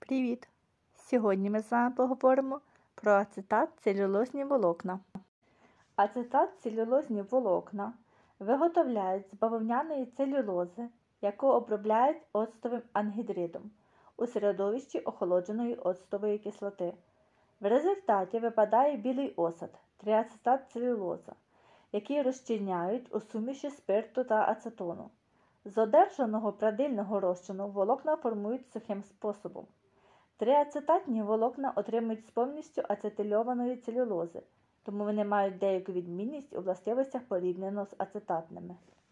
Привіт! Сьогодні ми з вами поговоримо про ацетат-целюлозні волокна. Ацетат-целюлозні волокна виготовляють з бавовняної целюлози, яку обробляють оцтовим ангідридом у середовищі охолодженої оцтової кислоти. В результаті випадає білий осад – триацетат-целюлоза, який розчиняють у суміші спирту та ацетону. З одержаного прадильного розчину волокна формують сухим способом. Триацетатні волокна отримують з повністю ацетильованої целюлози, тому вони мають деяку відмінність у властивостях порівняно з ацетатними.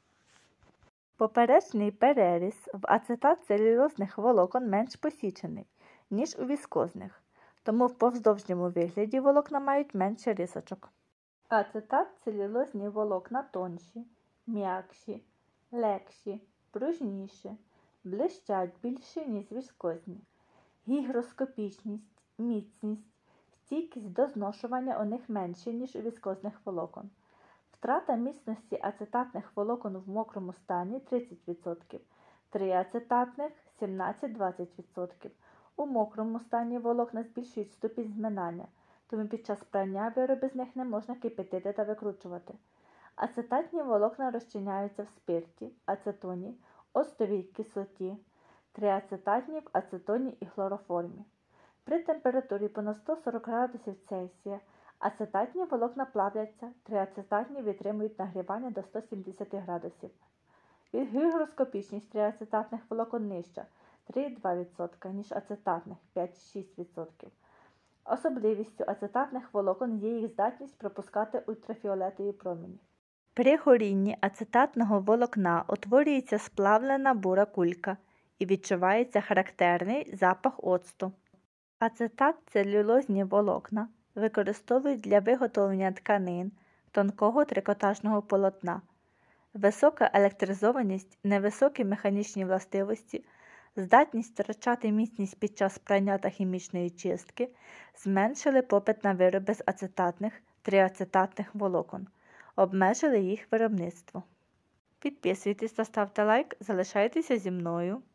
Поперечний переріз в ацетат-целюлозних волокон менш посічений, ніж у віскозних, тому в повздовжньому вигляді волокна мають менше рисочок. Ацетат-целюлозні волокна тонші, м'якші, легші, пружніші, блищать більше, ніж віскозні. Гігроскопічність, міцність, стійкість до зношування у них менші, ніж у віскозних волокон. Втрата міцності ацетатних волокон в мокрому стані 30%, триацетатних 17-20%. У мокрому стані волокна збільшують ступінь зминання, тому під час прання вироби з них не можна кипятити та викручувати. Ацетатні волокна розчиняються в спирті, ацетоні, оцтовій кислоті, триацетатні в ацетоні і хлороформі. При температурі понад 140 градусів Цельсія ацетатні волокна плавляться, триацетатні витримують нагрівання до 170 градусів. Гігроскопічність триацетатних волокон нижча 3,2%, ніж ацетатних 5-6%. Особливістю ацетатних волокон є їх здатність пропускати ультрафіолетові промені. При горінні ацетатного волокна утворюється сплавлена бура кулька і відчувається характерний запах оцту. Ацетат-целюлозні волокна використовують для виготовлення тканин, тонкого трикотажного полотна. Висока електризованість, невисокі механічні властивості, здатність втрачати міцність під час прання та хімічної чистки зменшили попит на вироби з ацетатних, триацетатних волокон, обмежили їх виробництво. Підписуйтесь та ставте лайк, залишайтеся зі мною.